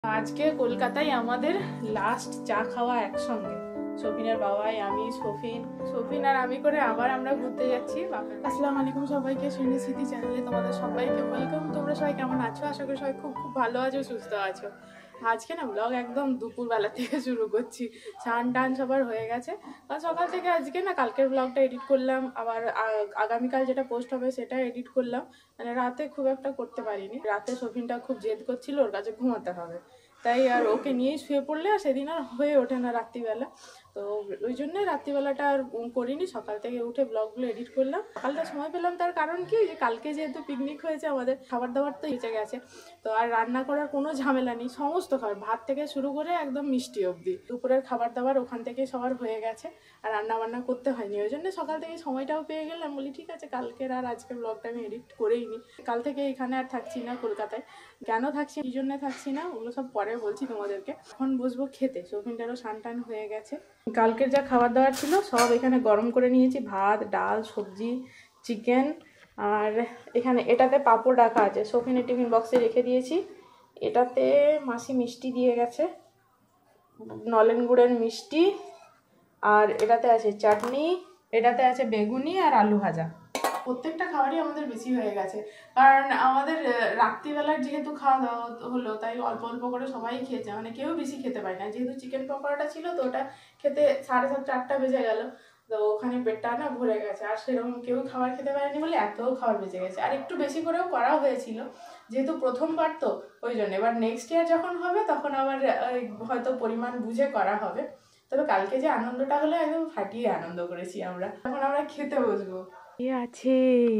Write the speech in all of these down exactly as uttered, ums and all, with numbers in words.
আজকে কলকাতায় আমাদের লাস্ট চা খাওয়া একসঙ্গে। সফিনের বাবাই, আমি, সফিন সফিন আর আমি করে আবার আমরা ঘুরতে যাচ্ছি। আসসালামু আলাইকুম সবাইকে, শুনে স্মৃতি চ্যানেলে তোমাদের সবাইকে ওয়েলকাম। তোমরা সবাই কেমন আছো? আশা করি সবাই খুব খুব ভালো আছো, সুস্থ আছো। আজকে না ব্লগ একদম দুপুরবেলা থেকে শুরু করছি। স্নান টান সবার হয়ে গেছে, কারণ সকাল থেকে আজকে না কালকের ব্লগটা এডিট করলাম, আবার আগামীকাল যেটা পোস্ট হবে সেটা এডিট করলাম। মানে রাতে খুব একটা করতে পারিনি। রাতে সফিনটা খুব জেদ করছিল, ওর কাছে ঘুমাতে হবে, তাই আর ওকে নিয়েই শুয়ে পড়লে আর সেদিন আর হয়ে ওঠে না রাত্রিবেলা। তো ওই জন্যই রাত্রিবেলাটা আর করিনি, সকাল থেকে উঠে ব্লগগুলো এডিট করলাম। কালটা সময় পেলাম, তার কারণ কি, যে কালকে যেহেতু পিকনিক হয়েছে, আমাদের খাবার দাবার তো বেঁচে গেছে, তো আর রান্না করার কোনো ঝামেলা নেই। সমস্ত খাবার, ভাত থেকে শুরু করে একদম মিষ্টি অবধি, দুপুরের খাবার দাবার ওখান থেকে সবার হয়ে গেছে, আর রান্না বান্না করতে হয়নি। ওই জন্য সকাল থেকে সময়টাও পেয়ে গেলাম। বলি ঠিক আছে, কালকের আর আজকের ব্লগটা আমি এডিট করেই নি। কাল থেকে এখানে আর থাকছি না কলকাতায়। কেন থাকছি, এই জন্য থাকছি না, ওগুলো সব পরে বলছি তোমাদেরকে। এখন বসবো খেতে। সফিনটারও স্নান টান হয়ে গেছে। কালকের যা খাবার দাবার ছিল সব এখানে গরম করে নিয়েছি, ভাত, ডাল, সবজি, চিকেন, আর এখানে এটাতে পাঁপড় রাখা আছে, সফিনের টিফিন বক্সে রেখে দিয়েছি। এটাতে মাসি মিষ্টি দিয়ে গেছে, নলেন গুড়ের মিষ্টি, আর এটাতে আছে চাটনি, এটাতে আছে বেগুনি আর আলু ভাজা। প্রত্যেকটা খাবারই আমাদের বেশি হয়ে গেছে, কারণ আমাদের রাত্রিবেলার যেহেতু খাওয়া দাওয়া হলো, তাই অল্প অল্প করে সবাই খেয়েছে। মানে কেউ বেশি খেতে পারে না, যেহেতু চিকেন পকোড়াটা ছিল, তো ওটা খেতে সাড়ে সাতটা আটটা বেজে গেল, তো ওখানে পেটটা না ভরে গেছে। আর সেরকম কেউ খাবার খেতে পারেনি বলে এত খাবার বেঁচে গেছে। আর একটু বেশি করেও করা হয়েছিল, যেহেতু প্রথমবার তো ওই জন্য। এবার নেক্সট ইয়ার যখন হবে তখন আবার হয়তো পরিমাণ বুঝে করা হবে। তবে কালকে যে আনন্দটা হলো, একদম ফাটিয়ে আনন্দ করেছি আমরা। এখন আমরা খেতে বসবো। কে আছে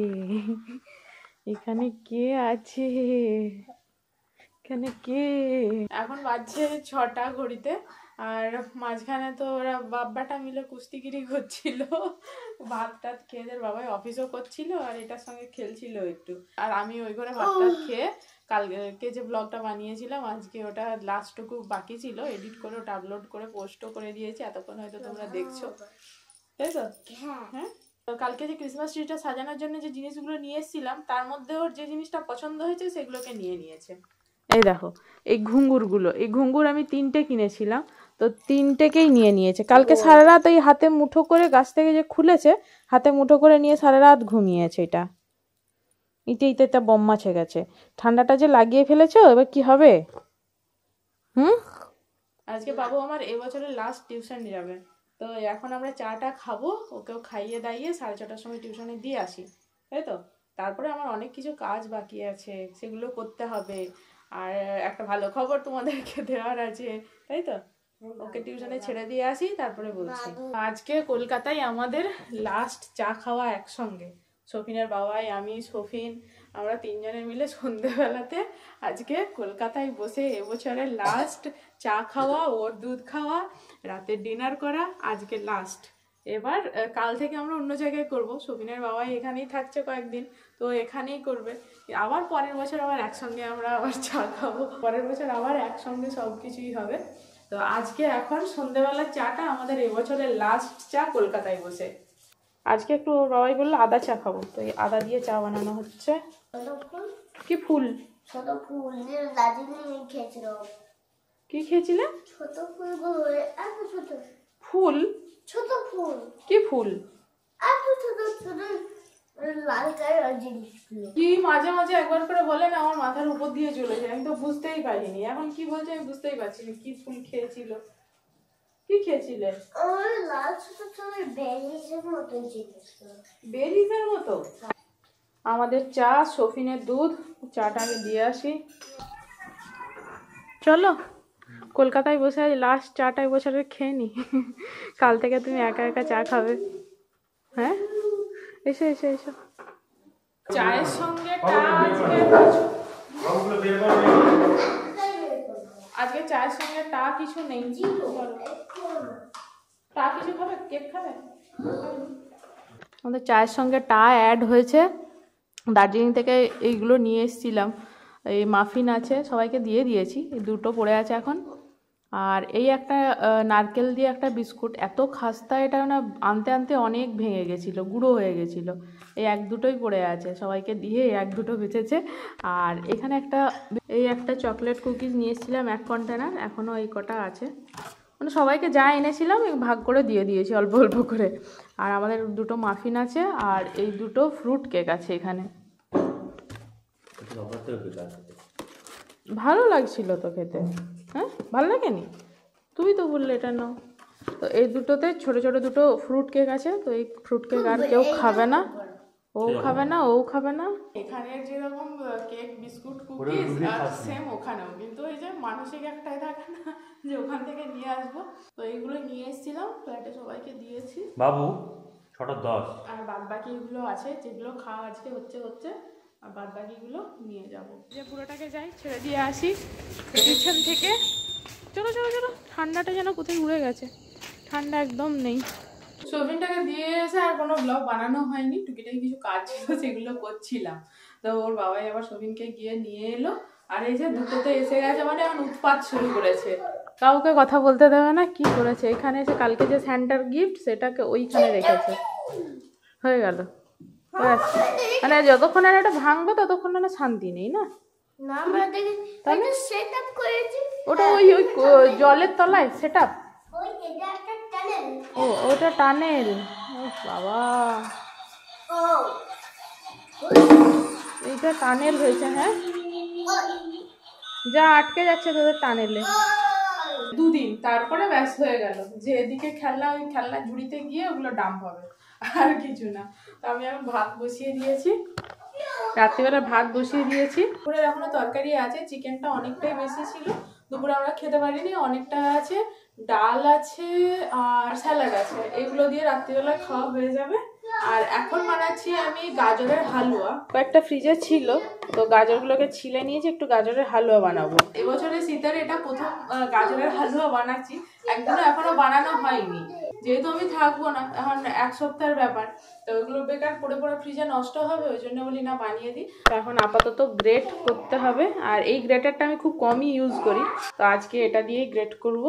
এখানে? কে আছে এখানে? কে? এখন বাজছে ছটা ঘড়িতে, আর মাঝখানে তো ওরা বাব্বাটা মিলে কুস্তিগিরি করছিল। ভাত টাত খেয়ে বাবাই অফিসও করছিল, আর এটার সঙ্গে খেলছিল একটু। আর আমি ওই করে ভাত টাত খেয়ে কালকে যে ব্লগটা বানিয়েছিলাম, আজকে ওটা লাস্টটুকু বাকি ছিল, এডিট করে ওটা আপলোড করে পোস্টও করে দিয়েছি। এতক্ষণ হয়তো তোমরা দেখছো, তাই তো? হ্যাঁ, কালকে যে ক্রিসমাস ট্রিটা সাজানোর জন্য যে জিনিসগুলো নিয়ে এসেছিলাম, তার মধ্যে ওর যে জিনিসটা পছন্দ হয়েছে সেগুলোকে নিয়ে নিয়েছে। এই দেখো, এই ঘুঙ্গুরগুলো, এই ঘুঙ্গুর আমি তিনটে কিনেছিলাম, তো তিনটেকেই নিয়ে নিয়েছে। কালকে সারা রাত এই হাতে মুঠো করে, গাছ থেকে যে খুলেছে হাতে মুঠো করে নিয়ে সারা রাত ঘুমিয়েছে। এটা ইতে ইতে একটা বম মাছে গেছে। ঠান্ডাটা যে লাগিয়ে ফেলেছো, এবার কি হবে? হুম, আজকে বাবু আমার এবছরের লাস্ট টিউশন যাবে, তো এখন আমরা চাটা খাবো, ওকেও খাইয়ে দাইয়ে সাড়ে ছটার সময় টিউশনে দিয়ে আসি, তাই তো? তারপরে আমার অনেক কিছু কাজ বাকি আছে, সেগুলো করতে হবে। আর একটা ভালো খবর তোমাদেরকে দেওয়ার আছে, তাই তো? ওকে টিউশনে ছেড়ে দিয়ে আসি, তারপরে বলছি। আজকে কলকাতায় আমাদের লাস্ট চা খাওয়া একসঙ্গে। সফিনের বাবাই, আমি, সফিন, আমরা তিনজনে মিলে সন্ধেবেলাতে আজকে কলকাতায় বসে এবছরের লাস্ট চা খাওয়া, ওর দুধ খাওয়া, রাতের ডিনার করা, আজকে লাস্ট। এবার কাল থেকে আমরা অন্য জায়গায় করব। সফিনের বাবাই এখানেই থাকছে কয়েকদিন, তো এখানেই করবে। আবার পরের বছর আবার একসঙ্গে আমরা আবার চা খাবো, পরের বছর আবার একসঙ্গে সব কিছুই হবে। তো আজকে এখন সন্ধ্যেবেলার চাটা আমাদের এবছরের লাস্ট চা কলকাতায় বসে। আজকে একটু বাবাই বললো আদা চা খাবো, তো এই আদা দিয়ে চা বানানো হচ্ছে। কি ফুল? ছোট ফুল, দার্জিলিং খেয়েছিল। কি খেয়েছিলে? ছোট ফুল, এত ছোট ফুল। ছোট ফুল? কি ফুল? এত ছোট ছোট লাল কালার জিনিসগুলো। কি মাঝে মাঝে একবার করে বলে না, আমার মাথার উপর দিয়ে চলে যায়, আমি তো বুঝতেই পারিনি। এখন কি বলছে আমি বুঝতেই পারছি না, কি ফুল খেয়েছিল। কি খেয়েছিলে? ওই লাল ছোট ছোট বেরিজের মতো জিনিস। বেরিজের মতো? আমাদের চা, সফিনের দুধ। চাটাকে দিয়ে আসি, চলো। কলকাতায় বসে আজ লাস্ট চাটাই বছরের খেয়ে নি। কাল থেকে তুমি একা একা চা খাবে। হ্যাঁ, এসো এসো এসো। চায়ের সঙ্গে আজকে চায়ের সঙ্গে টা কিছু নেই। টা কিছু খাবে? কেক খাবে? আমাদের চায়ের সঙ্গে টা অ্যাড হয়েছে। দার্জিলিং থেকে এইগুলো নিয়ে এসেছিলাম, এই মাফিন আছে, সবাইকে দিয়ে দিয়েছি, এই দুটো পড়ে আছে এখন। আর এই একটা নারকেল দিয়ে একটা বিস্কুট, এত খাস্তা, এটা না আনতে আনতে অনেক ভেঙে গেছিলো, গুঁড়ো হয়ে গেছিলো। এই এক দুটোই পড়ে আছে, সবাইকে দিয়ে এক দুটো বেঁচেছে। আর এখানে একটা এই একটা চকলেট কুকিজ নিয়ে এসেছিলাম এক কন্টেনার, এখনও এই কটা আছে। মানে সবাইকে যা এনেছিলাম ভাগ করে দিয়ে দিয়েছি অল্প অল্প করে। আর আমাদের দুটো মাফিন আছে আর এই দুটো ফ্রুট কেক আছে এখানে। ভালো লাগছিল তো খেতে। হ্যাঁ ভালো লাগেনি? তুমি তো বললে এটা নাও। তো এই দুটোতে ছোট ছোট দুটো ফ্রুট কেক আছে। তো এই ফ্রুট কেক আর কেউ খাবে না, ও খাবে না, ও খাবে না। এখানে যেরকম কেক বিস্কুট কুকিজ আর সেম ওখানেও, কিন্তু এই যে মানসিক একটাই থাকে না যে ওখান থেকে নিয়ে আসবো। তো এইগুলো নিয়ে এসেছিলাম, ফ্ল্যাটে সবাইকে দিয়েছি। বাবু ছটা দশ। আর বাদ বাকি এগুলো আছে যেগুলো খাওয়া আজকে হচ্ছে হচ্ছে আর বাদ বাকিগুলো নিয়ে যাবো। যে পুরোটাকে যাই ছেড়ে দিয়ে আসি পিছন থেকে। চলো চলো চলো, ঠান্ডাটা যেন কোথায় উড়ে গেছে, ঠান্ডা একদম নেই। শোভিনটাকে দিয়ে এসে আর কোনো ব্লগ বানানো হয়নি, টুকিটাকি কিছু কাজ ছিল সেগুলো করছিলাম। তো ওর বাবাই আবার শোভিনকে গিয়ে নিয়ে এলো। আর এই যে দুটোতে এসে গেছে, মানে এখন উৎপাত শুরু করেছে, কাউকে কথা বলতে দেবে না। কি করেছে এখানে এসে, কালকে যে স্যান্টার গিফট সেটাকে ওইখানে রেখেছে। হয়ে গেল, মানে যতক্ষণ আর এটা ভাঙবো ততক্ষণ না শান্তি নেই না। ওটা ওই ওই জলের তলায় সেট আপ। ও ওটা টানেল। বাবা এইটা টানেল হয়েছে। হ্যাঁ যা আটকে যাচ্ছে তোদের টানেলে। দুদিন তারপরে ব্যাস হয়ে গেল, যে এদিকে খেলনা ওই খেলনা ঝুড়িতে গিয়ে ওগুলো ডাম্প হবে, আর কিছু না। তো আমি এখন ভাত বসিয়ে দিয়েছি, রাত্রিবেলা ভাত বসিয়ে দিয়েছি। দুপুরে এখনো তরকারি আছে, চিকেনটা অনেকটাই বেশি ছিল, দুপুরে আমরা খেতে পারিনি, অনেকটা আছে। ডাল আছে আর স্যালাড আছে, এগুলো দিয়ে রাত্রিবেলা খাওয়া হয়ে যাবে। আর এখন বানাচ্ছি আমি গাজরের হালুয়া, কয়েকটা ফ্রিজে ছিল তো গাজরগুলোকে ছিলে নিয়েছি, একটু গাজরের হালুয়া বানাবো। এবছরে শীতের এটা প্রথম গাজরের হালুয়া বানাচ্ছি, একদিনও এখনো বানানো হয়নি। যেহেতু আমি থাকবো না এখন এক সপ্তাহের ব্যাপার, তো ওইগুলো বেকার পড়ে পড়ে ফ্রিজে নষ্ট হবে, ওই জন্য বলি না বানিয়ে দিই। তো এখন আপাতত গ্রেট করতে হবে, আর এই গ্রেটারটা আমি খুব কমই ইউজ করি, তো আজকে এটা দিয়েই গ্রেট করব।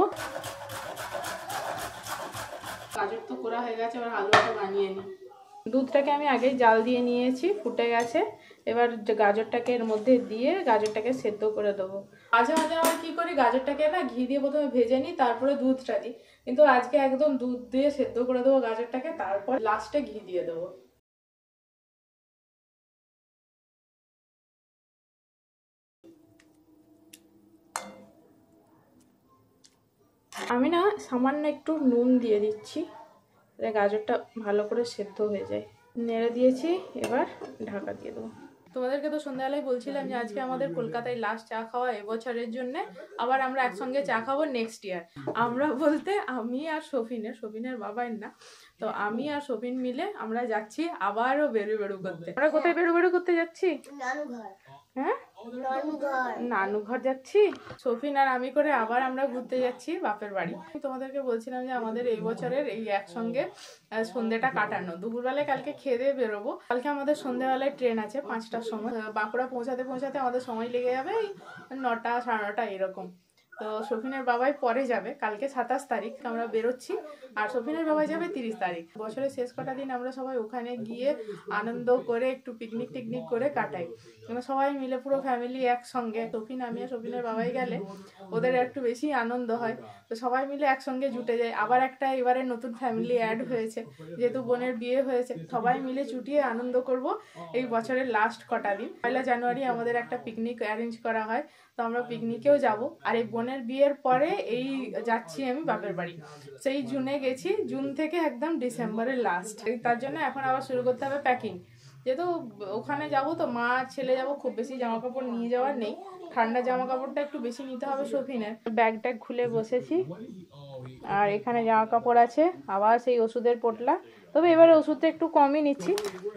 গাজর তো করা হয়ে গেছে, এবার হালুয়াটা বানিয়ে নিই। দুধটাকে আমি আগেই জাল দিয়ে নিয়েছি, ফুটে গেছে। এবার গাজরটাকে এর মধ্যে দিয়ে গাজরটাকে সেদ্ধ করে দেবো। মাঝে মাঝে আমার কি করি, গাজরটাকে না ঘি দিয়ে প্রথমে ভেজে নিই, তারপরে দুধটা দিই, কিন্তু আজকে একদম দুধ দিয়ে সেদ্ধ করে দেবো গাজরটাকে, তারপর লাস্টে ঘি দিয়ে দেবো। আমি না সামান্য একটু নুন দিয়ে দিচ্ছি, গাজরটা ভালো করে সেদ্ধ হয়ে যায়। নেড়ে দিয়েছি, এবার ঢাকা দিয়ে দেবো। তোমাদেরকে তো সন্ধ্যাবেলায় বলছিলাম যে আজকে আমাদের কলকাতায় লাস্ট চা খাওয়া এবছরের জন্য, আবার আমরা একসঙ্গে চা খাবো নেক্সট ইয়ার। আমরা বলতে আমি আর শফিনের, শফিনের বাবার না, তো আমি আর শফিন মিলে আমরা যাচ্ছি আবারও বেরু বেরু করতে। আমরা কোথায় বেরু বেরু করতে যাচ্ছি? হ্যাঁ নানু ঘর যাচ্ছি। শফিন আর আমি করে আবার আমরা ঘুরতে যাচ্ছি বাপের বাড়ি। তোমাদেরকে বলছিলাম যে আমাদের এই বছরের এই একসঙ্গে সন্ধ্যেটা কাটানো, দুপুরবেলায় কালকে খেয়ে দিয়ে বেরোবো। কালকে আমাদের সন্ধ্যাবেলায় ট্রেন আছে পাঁচটার সময়, বাঁকুড়া পৌঁছাতে পৌঁছাতে আমাদের সময় লেগে যাবে নটা সাড়ে নটা এরকম। তো শফিনের বাবাই পরে যাবে, কালকে সাতাশ তারিখ আমরা বেরোচ্ছি, আর শফিনের বাবাই যাবে তিরিশ তারিখ। বছরের শেষ কটা দিন আমরা সবাই ওখানে গিয়ে আনন্দ করে একটু পিকনিক টিকনিক করে কাটাই, আমরা সবাই মিলে পুরো ফ্যামিলি একসঙ্গে। শফিন আমি আর শফিনের বাবাই গেলে ওদের একটু বেশি আনন্দ হয়, তো সবাই মিলে একসঙ্গে জুটে যায়। আবার একটা এবারে নতুন ফ্যামিলি অ্যাড হয়েছে, যেহেতু বোনের বিয়ে হয়েছে, সবাই মিলে চুটিয়ে আনন্দ করব এই বছরের লাস্ট কটা দিন। পয়লা জানুয়ারি আমাদের একটা পিকনিক অ্যারেঞ্জ করা হয়, তো আমরা পিকনিকেও যাব। আর এই বোনের বিয়ের পরে এই যাচ্ছি আমি বাপের বাড়ি, সেই জুনে গেছি, জুন থেকে একদম ডিসেম্বরের লাস্ট। তার জন্য এখন আবার শুরু করতে হবে প্যাকিং, যেহেতু ওখানে যাব তো মা ছেলে যাব, খুব বেশি জামা কাপড় নিয়ে যাওয়ার নেই, ঠান্ডা জামা কাপড়টা একটু বেশি নিতে হবে শফিনের। ব্যাগ ট্যাগ খুলে বসেছি, আর এখানে জামা কাপড় আছে, আবার সেই ওষুধের পোটলা, তবে এবারে ওষুধটা একটু কমই নিচ্ছি।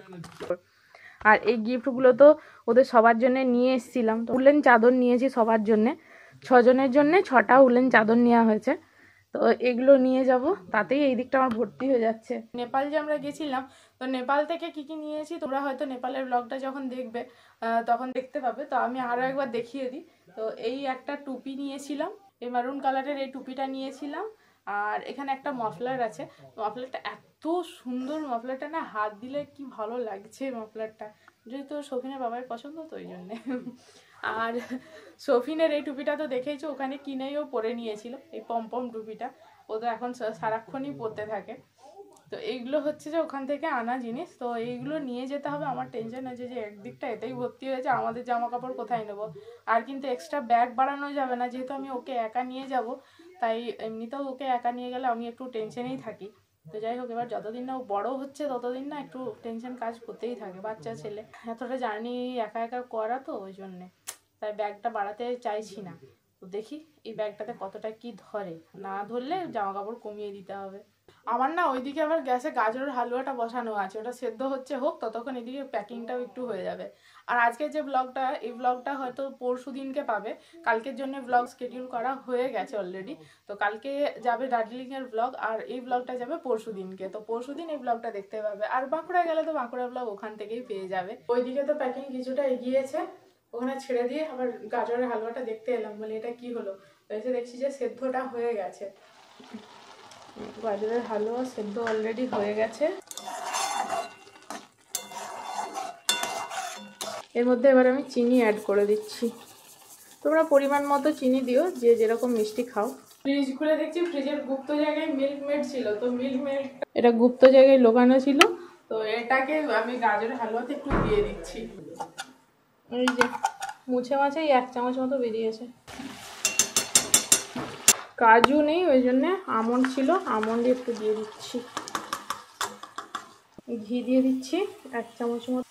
আর এই গিফটগুলো তো ওদের সবার জন্য নিয়ে এসেছিলাম, তো উলেন চাদর নিয়েছি সবার জন্যে, ছজনের জন্যে ছটা উলেন চাদর নেওয়া হয়েছে, তো এগুলো নিয়ে যাব, তাতেই এই দিকটা আমার ভর্তি হয়ে যাচ্ছে। নেপাল যে আমরা গেছিলাম, তো নেপাল থেকে কি কি নিয়েছি তোমরা হয়তো নেপালের ব্লগটা যখন দেখবে তখন দেখতে পাবে, তো আমি আরও একবার দেখিয়ে দিই। তো এই একটা টুপি নিয়েছিলাম, এই মারুন কালারের এই টুপিটা নিয়েছিলাম, আর এখানে একটা মফলার আছে, মফলারটা এত সুন্দর, মফলারটা না হাত দিলে কি ভালো লাগছে মফলারটা, যেহেতু শৌখিনের বাবার পছন্দ তো ওই জন্যে। আর শৌখিনের এই টুপিটা তো দেখেইছো, ওখানে কিনেই ও পরে নিয়েছিল, এই পমপম টুপিটা ও তো এখন সারাক্ষণই পরতে থাকে। তো এইগুলো হচ্ছে যে ওখান থেকে আনা জিনিস, তো এইগুলো নিয়ে যেতে হবে। আমার টেনশন আছে যে একদিকটা এতেই ভর্তি হয়েছে, আমাদের জামা কাপড় কোথায় নেবো। আর কিন্তু এক্সট্রা ব্যাগ বাড়ানো যাবে না, যেহেতু আমি ওকে একা নিয়ে যাব, তাই এমনিতেও ওকে একা নিয়ে গেলে আমি একটু টেনশনেই থাকি। তো যাই হোক, এবার যতদিন না ও বড়ো হচ্ছে ততদিন না একটু টেনশন কাজ করতেই থাকে, বাচ্চা ছেলে এতটা জার্নি একা একা করা তো ওই জন্যে, তাই ব্যাগটা বাড়াতে চাইছি না। তো দেখি এই ব্যাগটাতে কতটা কি ধরে, না ধরলে জামা কাপড় কমিয়ে দিতে হবে। আমার না ওইদিকে আবার গ্যাসে গাজরের হালুয়াটা বসানো আছে, ওটা সেদ্ধ হচ্ছে, হোক ততক্ষণ এদিকে প্যাকিংটাও একটু হয়ে যাবে। আর আজকে যে ব্লগটা, এই ব্লগটা হয়তো পরশু দিনকে পাবে, কালকের জন্য ব্লগ শিডিউল করা হয়ে গেছে অলরেডি। তো কালকে যাবে দার্জিলিংয়ের ব্লগ, আর এই ব্লগটা যাবে পরশু দিনকে, তো পরশু দিন এই ব্লগটা দেখতে পাবে। আর বাঁকুড়া গেলে তো বাঁকুড়া ব্লগ ওখান থেকেই পেয়ে যাবে। ওইদিকে তো প্যাকিং কিছুটা এগিয়েছে, ওখানে ছেড়ে দিয়ে আবার গাজরের হালুয়াটা দেখতে এলাম, বলে এটা কি হলো, এসে দেখছি যে সেদ্ধটা হয়ে গেছে। গাজরের হালুয়া সেদ্ধ অলরেডি হয়ে গেছে। এর মধ্যে এবার আমি চিনি অ্যাড করে দিচ্ছি, তোমরা পরিমাণ মতো চিনি দিও, যে যেরকম মিষ্টি খাও। ফ্রিজ খুলে দেখছি ফ্রিজের গুপ্ত জায়গায় মিল্ক মেড ছিল, তো মিল্ক মেড এটা গুপ্ত জায়গায় লোকানো ছিল, তো এটাকে আমি গাজরের হালুয়াতে একটু দিয়ে দিচ্ছি। এই যে মুছে মাছে এক চামচ মতো বেরিয়েছে। কাজু নেই ওই জন্যে আমন্ড ছিল, আমন্ড একটু দিয়ে দিচ্ছি। ঘি দিয়ে দিচ্ছি এক চামচ মতো।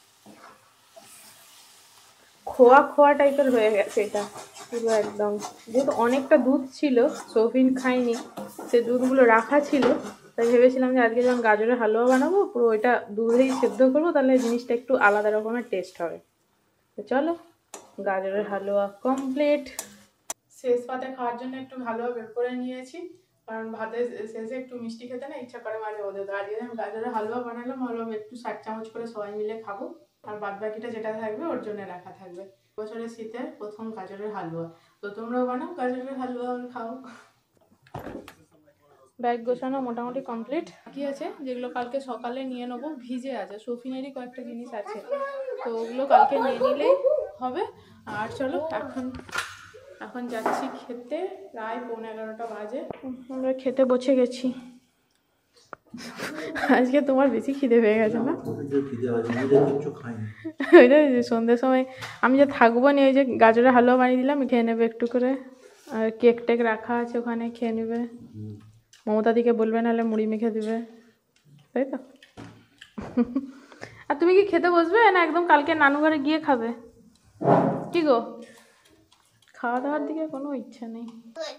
খোয়া খোয়া টাইপের হয়ে গেছে এটা পুরো একদম, যেহেতু অনেকটা দুধ ছিল, শৌখিন খাইনি, সে দুধগুলো রাখা ছিল, তাই ভেবেছিলাম যে আজকে যখন গাজরের হালুয়া বানাবো পুরো ওইটা দুধেই সেদ্ধ করবো, তাহলে জিনিসটা একটু আলাদা রকমের টেস্ট হবে। তো চলো, গাজরের হালুয়া কমপ্লিট। শেষ পাতে খাওয়ার জন্য একটু হালুয়া বের করে নিয়েছি, কারণ ভাতের শেষে একটু মিষ্টি খেতে না ইচ্ছা করে মাঝে মধ্যে। তো আজকে আমি গাজরের হালুয়া বানালাম, হালুয়া একটু ষাট চামচ করে সবাই মিলে খাবো, আর বাদ বাকিটা যেটা থাকবে ওর জন্য রাখা থাকবে। বছরের শীতের প্রথম গাজরের হালুয়া, তো তোমরাও বানাও গাজরের হালুয়া খাও। ব্যাগ গোছানো মোটামুটি কমপ্লিট। কি আছে যেগুলো কালকে সকালে নিয়ে নেবো, ভিজে আছে, শৌখিনেরই কয়েকটা জিনিস আছে, তো ওগুলো কালকে নিয়ে নিলেই হবে। আর চলো এখন এখন যাচ্ছি খেতে, প্রায় পৌনে এগারোটা বাজে, আমরা খেতে বসে গেছি। আজকে তোমার বেশি খিদে পেয়ে গেছে না? ওইটা সন্ধ্যের সময় আমি যে থাকবো না, ওই যে গাজরের হালুয়া বানিয়ে দিলাম, খেয়ে নেবে একটু করে, আর কেক টেক রাখা আছে ওখানে, খেয়ে নেবে। মমতা দিকে বলবে, নাহলে মুড়ি মেখে দিবে, তাই তো? আর তুমি কি খেতে বসবে না একদম কালকে নানু ঘরে গিয়ে খাবে? কি গো, খাওয়া দাওয়ার দিকে কোনো ইচ্ছা নেই।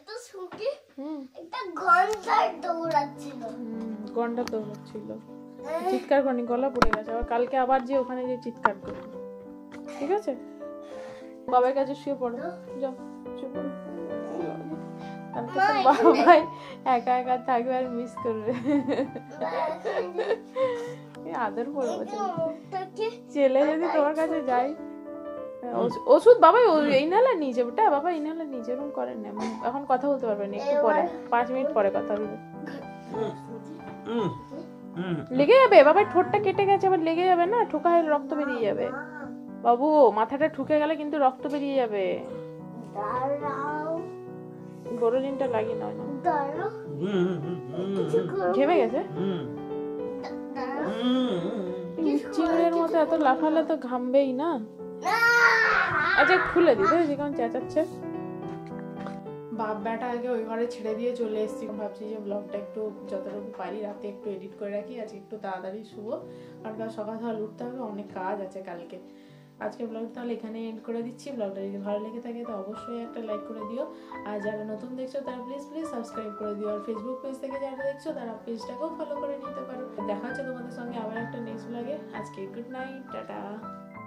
গন্ডা দৌড়াচ্ছিল, চিৎকার করনি, গলা পড়ে গেছে, আবার কালকে আবার যে ওখানে যে চিৎকার করবে। ঠিক আছে, বাবার কাছে শুয়ে পড়ো, যাও শুয়ে পড়ো। কালকে তো বাবাই একা একা থাকবে আর মিস করবে। আদর করবো ছেলে যদি তোমার কাছে যাই। ওষুধ বাবা এই নাহলে নিয়ে যাবে, বাবা এই নাহলে নিজে রুম করেন না, এখন কথা বলতে পারবে না, একটু পরে পাঁচ মিনিট পরে কথা বলবে। লেগে যাবে বাবার ঠোঁটটা কেটে গেছে, আবার লেগে যাবে না, ঠোকা হয়ে রক্ত বেরিয়ে যাবে বাবু, মাথাটা ঠুকে গেলে কিন্তু রক্ত বেরিয়ে যাবে। গরুলিনটা লাগিয়ে নাও, ঘেমে গেছে চিংড়ির মতো, এত লাফালে তো ঘামবেই না। আচ্ছা খুলে দিতে, যেমন চেঁচাচ্ছে। বাপ বেটা আগে ওই ঘরে ছেড়ে দিয়ে চলে এসেছি, ভাবছি যে ব্লগটা একটু যতটুকু পারি রাতে একটু এডিট করে রাখি, আজকে একটু তাড়াতাড়ি শুবো, কারণ কাল সকাল সকাল উঠতে হবে, অনেক কাজ আছে কালকে। আজকে ব্লগ তাহলে এখানে এন্ড করে দিচ্ছি। ব্লগটা যদি ভালো লেগে থাকে তো অবশ্যই একটা লাইক করে দিও, আর যারা নতুন দেখছো তারা প্লিজ প্লিজ সাবস্ক্রাইব করে দিও, আর ফেসবুক পেজ থেকে যারা দেখছো তারা পেজটাকেও ফলো করে নিতে পারো। দেখা হচ্ছে তোমাদের সঙ্গে আবার একটা নেক্সট ব্লগে। আজকে গুড নাইট, টাটা।